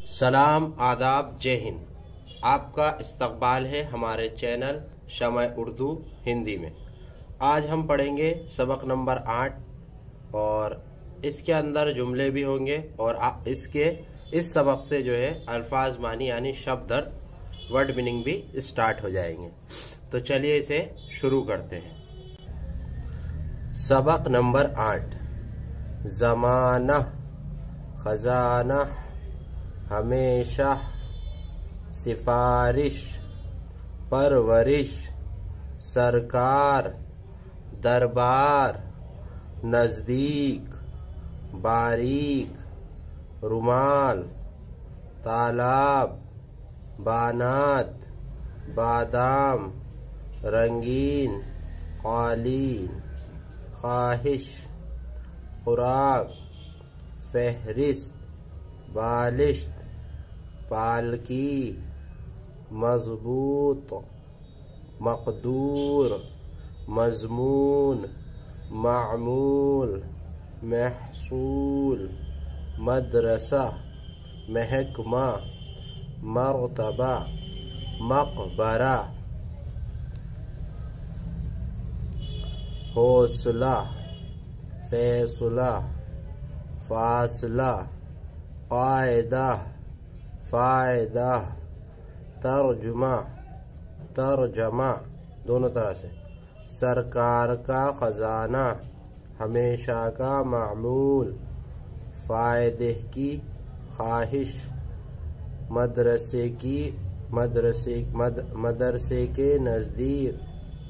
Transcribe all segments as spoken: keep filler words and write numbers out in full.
सलाम, आदाब, जय हिंद। आपका इस्तकबाल है हमारे चैनल शमअ उर्दू हिंदी में। आज हम पढ़ेंगे सबक नंबर आठ और इसके अंदर जुमले भी होंगे और आप इसके इस सबक से जो है अल्फाज मानी यानी शब्द अर्थ वर्ड मीनिंग भी स्टार्ट हो जाएंगे। तो चलिए इसे शुरू करते हैं। सबक नंबर आठ। ज़माना, खजाना, हमेशा, सिफारिश, परवरिश, सरकार, दरबार, नज़दीक, बारीक, रुमाल, तालाब, बानात, बादाम, रंगीन, कालीन, ख्वाहिश, खुराक, फहरिस्त, बालिश्त, पालकी, मजबूत, मकदूर, मजमून, मामूल, महसूल, मदरसा, महकमा, मर्तबा, मकबरा, हौसला, फैसला, फासला, कायदा, फायदा, तर्जुमा, तर्जमा, दोनों तरह से, सरकार का खजाना, हमेशा का मामूल, फायदे की ख्वाहिश, मदरसे की मदरसे मद, मदरसे के नज़दीक।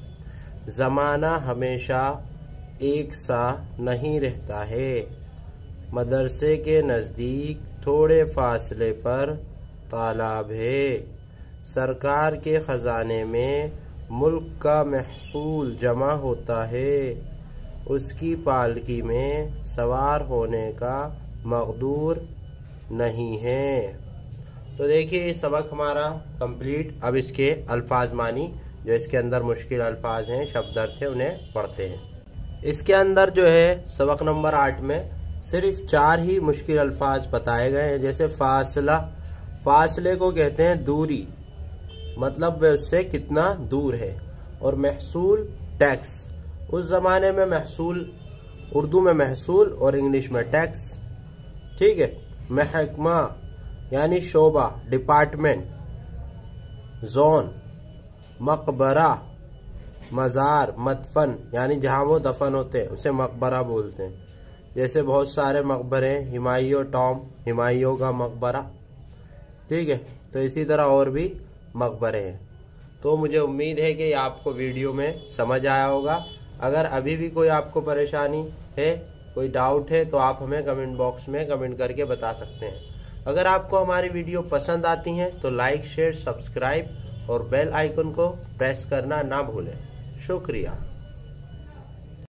ज़माना हमेशा एक सा नहीं रहता है। मदरसे के नज़दीक थोड़े फासले पर तालाब है। सरकार के ख़जाने में मुल्क का महसूल जमा होता है। उसकी पालकी में सवार होने का मकदूर नहीं है। तो देखिए ये सबक हमारा कंप्लीट। अब इसके अल्फाज मानी, जो इसके अंदर मुश्किल अल्फाज हैं, शब्द अर्थ हैं, उन्हें पढ़ते हैं। इसके अंदर जो है सबक नंबर आठ में सिर्फ चार ही मुश्किल अल्फाज बताए गए हैं। जैसे फासला, फासले को कहते हैं दूरी, मतलब वे उससे कितना दूर है। और महसूल, टैक्स। उस जमाने में महसूल, उर्दू में महसूल और इंग्लिश में टैक्स, ठीक है। महकमा यानी शोबा, डिपार्टमेंट, जोन। मकबरा, मज़ार, मदफन यानी जहाँ वो दफन होते हैं उसे मकबरा बोलते हैं। जैसे बहुत सारे मकबरे, हुमायूं टॉम, हुमायूं का मकबरा, ठीक है। तो इसी तरह और भी मकबरे हैं। तो मुझे उम्मीद है कि आपको वीडियो में समझ आया होगा। अगर अभी भी कोई आपको परेशानी है, कोई डाउट है, तो आप हमें कमेंट बॉक्स में कमेंट करके बता सकते हैं। अगर आपको हमारी वीडियो पसंद आती हैं तो लाइक, शेयर, सब्सक्राइब और बेल आइकन को प्रेस करना ना भूलें। शुक्रिया।